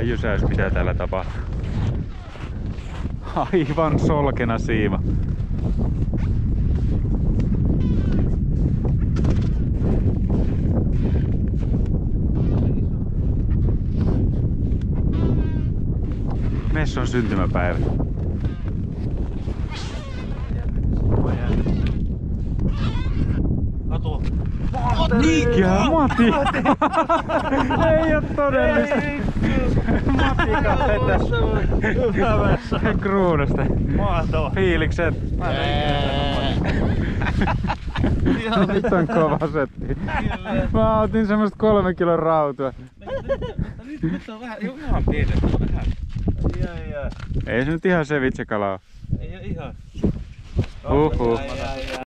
ihan jysäys mitä täällä tapahtuu. Aivan solkena siima. Messon syntymäpäivä. Kato. Mikä? Matti! Ei oo todellista. Matika vetäs kruunusta. Mahtava. Fiilikset. Nyt on kova setti. Mä otin semmoista 3 kilon rautua. Nyt on vähän, ihan piirretty vähän. Ai. Ei se nyt ihan sevitse kalaa. Ei oo ihan. Huhhuh.